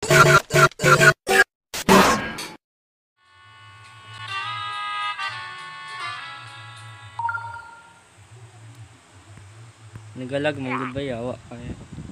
Nagalag mong gud ba yawa kaya.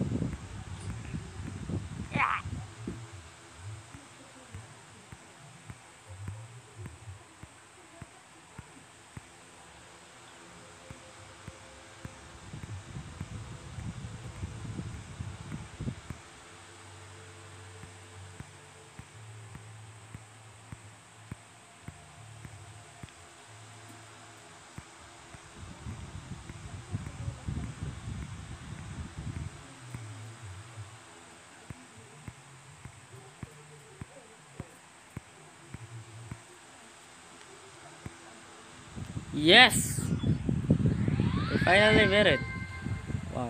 Yes! We finally made it. Wow.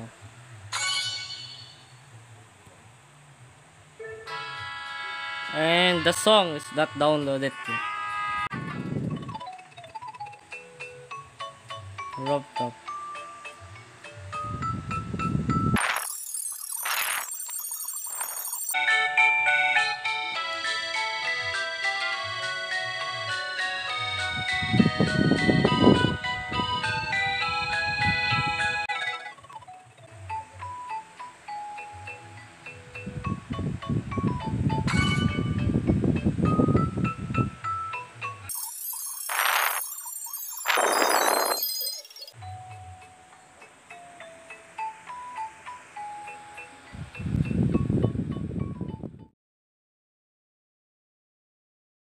And the song is not downloaded yet. Rooftop.